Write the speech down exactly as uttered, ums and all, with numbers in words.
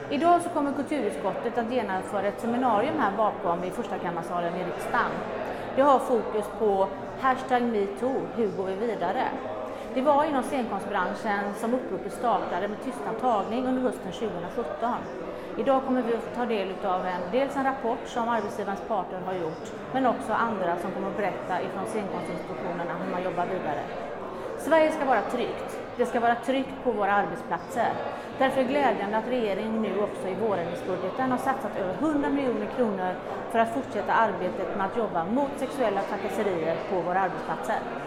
Idag så kommer kulturutskottet att genomföra ett seminarium här bakom i första kammarsalen i riksdagen. Det har fokus på hashtag MeToo, hur går vi vidare? Det var inom scenkonstbranschen som uppropet startade med tystnadtagning under hösten tjugohundrasjutton. Idag kommer vi att ta del av en, dels en rapport som arbetsgivarens parter har gjort, men också andra som kommer att berätta ifrån scenkonstinstitutionerna hur man jobbar vidare. Sverige ska vara tryggt. Det ska vara tryggt på våra arbetsplatser. Därför är det glädjande att regeringen nu också i vårändringsbudgeten har satsat över hundra miljoner kronor för att fortsätta arbetet med att jobba mot sexuella trakasserier på våra arbetsplatser.